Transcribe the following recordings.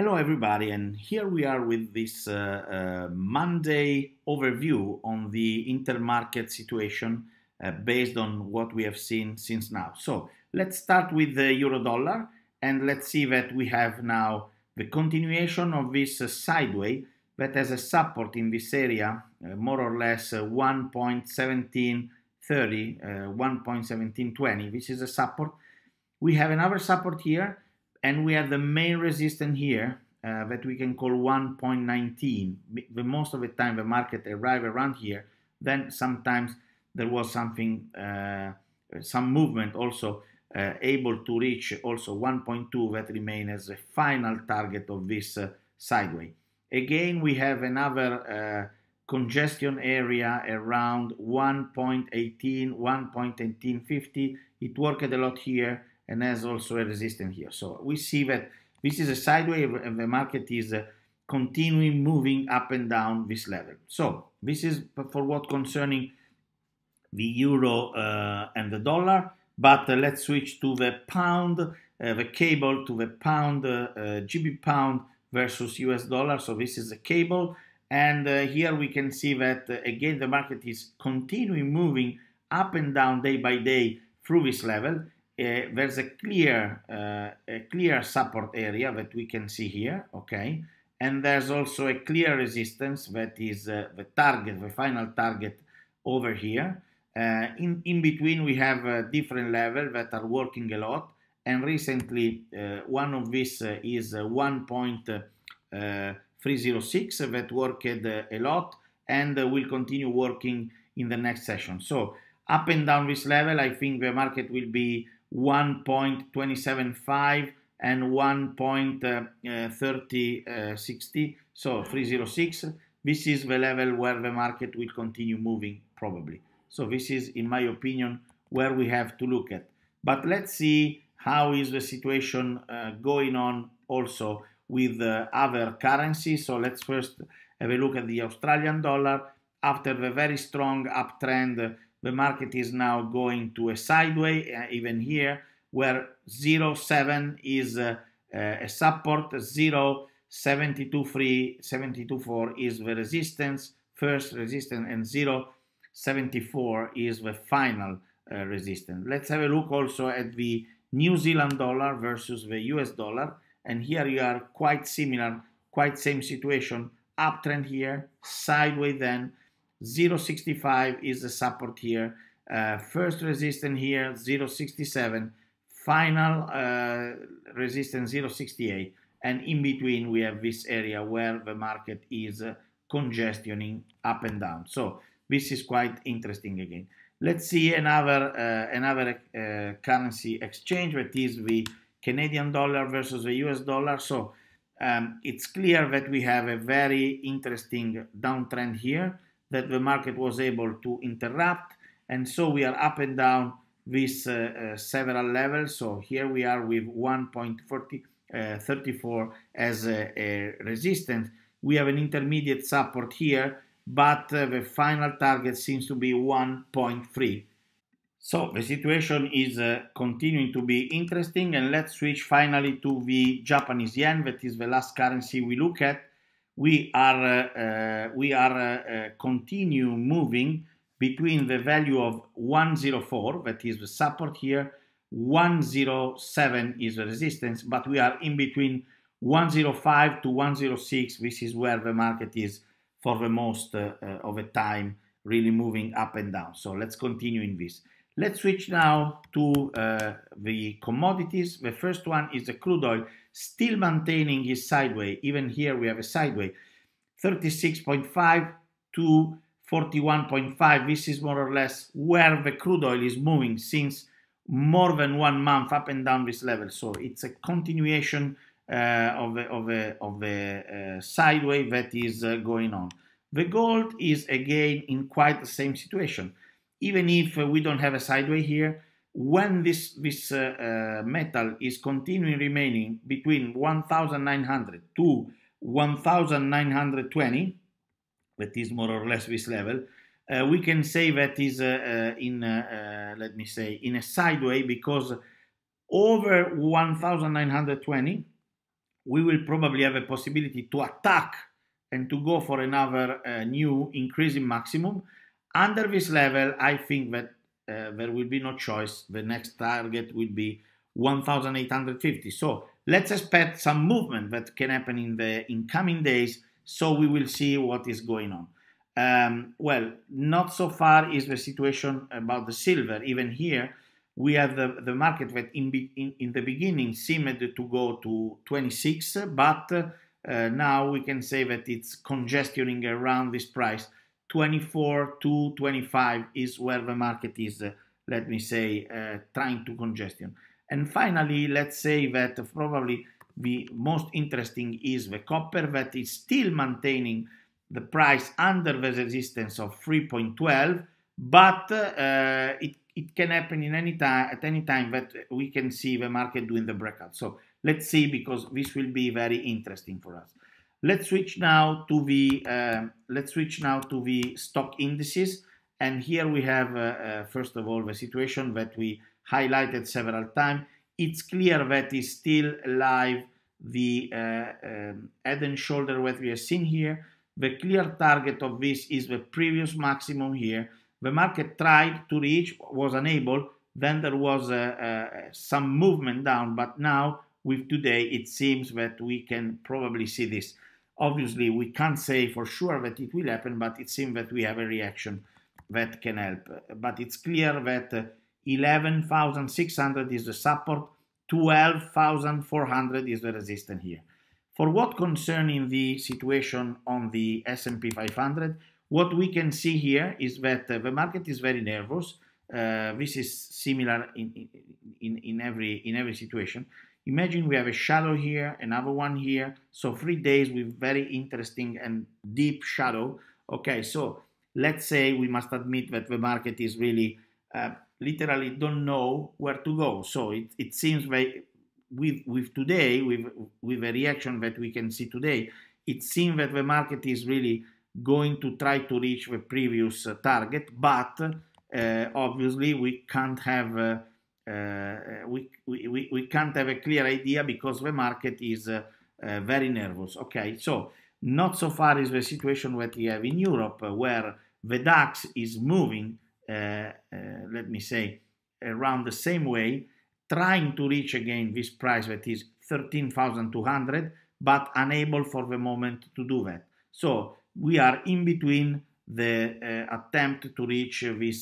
Hello everybody, and here we are with this Monday overview on the intermarket situation based on what we have seen since now. So let's start with the euro dollar, and let's see that we have now the continuation of this sideways that has a support in this area, more or less 1.1730, 1.1720. This is a support. We have another support here, and we have the main resistance here that we can call 1.19. The most of the time the market arrives around here. Then sometimes there was something, some movement also able to reach also 1.2 that remain as a final target of this sideways. Again, we have another congestion area around 1.18, 1.1850. It worked a lot here and has also a resistance here. So we see that this is a sideways and the market is continuing moving up and down this level. So this is for what concerning the euro and the dollar, but let's switch to the pound, the cable to the pound, GB pound versus US dollar. So this is a cable, and here we can see that again the market is continuing moving up and down day by day through this level. There's a clear support area that we can see here, okay, and there's also a clear resistance that is the target, the final target over here. In between we have different levels that are working a lot, and recently one of these is 1.306 that worked a lot and will continue working in the next session. So up and down this level, I think the market will be 1.275 and 1.3060, so 306. This is the level where the market will continue moving probably. So this is, in my opinion, where we have to look at. But let's see how is the situation going on also with other currencies. So let's first have a look at the Australian dollar. After the very strong uptrend, the market is now going to a sideways, even here, where 0.7 is a support, 0.723, 72.4 is the resistance, first resistance, and 0.74 is the final resistance. Let's have a look also at the New Zealand dollar versus the US dollar, and here you are quite similar, quite same situation, uptrend here, sideways then, 0.65 is the support here, first resistance here 0.67, final resistance 0.68, and in between we have this area where the market is congestioning up and down. So this is quite interesting again. Let's see another currency exchange, that is the Canadian dollar versus the US dollar. So it's clear that we have a very interesting downtrend here that the market was able to interrupt, and so we are up and down with several levels. So here we are with 1.34 as a resistance. We have an intermediate support here, but the final target seems to be 1.3. So the situation is continuing to be interesting, and let's switch finally to the Japanese yen. That is the last currency we look at. We are continue moving between the value of 104, that is the support here, 107 is the resistance, but we are in between 105 to 106. This is where the market is for the most of the time, really moving up and down. So let's continue in this. Let's switch now to the commodities. The first one is the crude oil, still maintaining his sideways. Even here we have a sideways, 36.5 to 41.5. This is more or less where the crude oil is moving since more than 1 month, up and down this level. So it's a continuation of the sideways that is going on. The gold is again in quite the same situation. Even if we don't have a sideways here, when this metal is continuing remaining between 1,900 to 1,920, that is more or less this level, we can say that is let me say, in a sideways, because over 1,920 we will probably have a possibility to attack and to go for another new increasing maximum. Under this level, I think that there will be no choice. The next target will be 1,850. So let's expect some movement that can happen in the incoming days. So we will see what is going on. Well, not so far is the situation about the silver. Even here, we have the market that in the beginning seemed to go to 26, but now we can say that it's congestioning around this price. 24 to 25 is where the market is, let me say, trying to congestion. And finally, let's say that probably the most interesting is the copper, that is still maintaining the price under the resistance of 3.12, but it can happen in at any time that we can see the market doing the breakout. So let's see, because this will be very interesting for us. Let's switch now to the stock indices, and here we have first of all the situation that we highlighted several times. It's clear that is still alive the head and shoulder that we have seen here. The clear target of this is the previous maximum here. The market tried to reach, was unable. Then there was some movement down, but now with today it seems that we can probably see this. Obviously, we can't say for sure that it will happen, but it seems that we have a reaction that can help. But it's clear that 11,600 is the support, 12,400 is the resistance here. For what concerning the situation on the S&P 500, what we can see here is that the market is very nervous. This is similar in every situation. Imagine we have a shadow here, another one here, so 3 days with very interesting and deep shadow. Okay, so let's say we must admit that the market is really literally don't know where to go. So it seems like with today, with the reaction that we can see today, it seems that the market is really going to try to reach the previous target, but obviously we can't have we can't have a clear idea because the market is very nervous. Okay, so not so far is the situation that we have in Europe, where the DAX is moving, let me say, around the same way, trying to reach again this price that is 13,200, but unable for the moment to do that. So we are in between the attempt to reach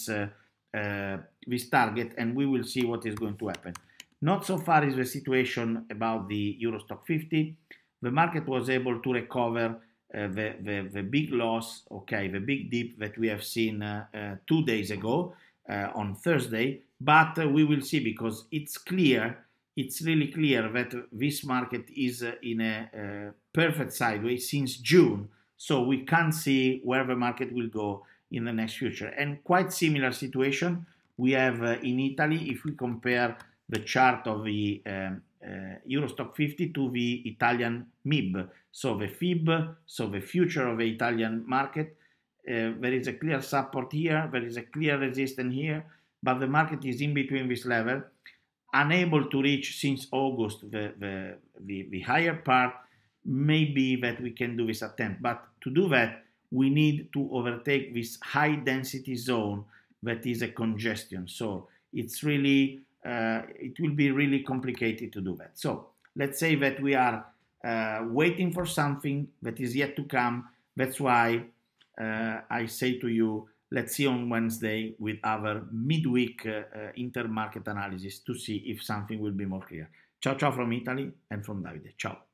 this target, and we will see what is going to happen. Not so far is the situation about the Euro Stock 50. The market was able to recover the big loss, okay, the big dip that we have seen 2 days ago on Thursday, but we will see, because it's clear, it's really clear that this market is in a perfect sideways since June, so we can't see where the market will go in the next future. And quite similar situation we have in Italy if we compare the chart of the Euro Stock 50 to the Italian MIB, so the FIB, so the future of the Italian market. There is a clear support here, there is a clear resistance here, but the market is in between this level, unable to reach since August the higher part. Maybe that we can do this attempt, but to do that we need to overtake this high density zone that is a congestion. So it's really it will be really complicated to do that. So let's say that we are waiting for something that is yet to come. That's why I say to you, let's see on Wednesday with our midweek intermarket analysis to see if something will be more clear. Ciao ciao from Italy and from Davide. Ciao.